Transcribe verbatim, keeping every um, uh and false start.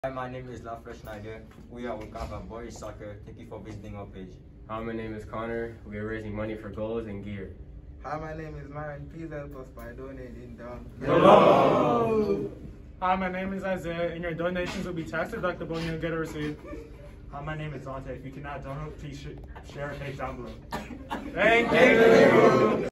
Hi, my name is Lafresh Schneider. We are Wekiva Boys Soccer. Thank you for visiting our page. Hi, my name is Connor. We are raising money for goals and gear. Hi, my name is Myron. Please help us by donating down. Hello! Hi, my name is Isaiah, and your donations will be tax deductible and you'll get a receipt. Hi, my name is Dante. If you cannot donate, please share a page down below. Thank you!